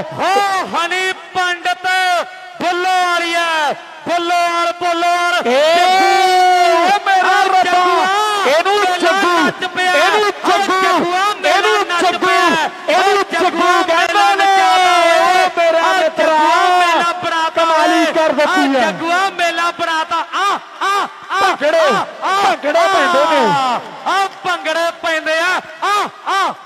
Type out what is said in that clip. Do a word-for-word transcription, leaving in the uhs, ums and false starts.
हो हनी पंडित बुल्लो वालिया बुल्लो वाल बुल्लो वाल मेरा रब्बा एनू जग्गू एनू जग्गू एनू जग्गू एनू जग्गू कहना ने मेरा मित्रा कमाली कर देती है जग्गुआ मेला बराता आ आ भंगड़े भंगड़े पैंदे ने आ भंगड़े पैंदे आ आ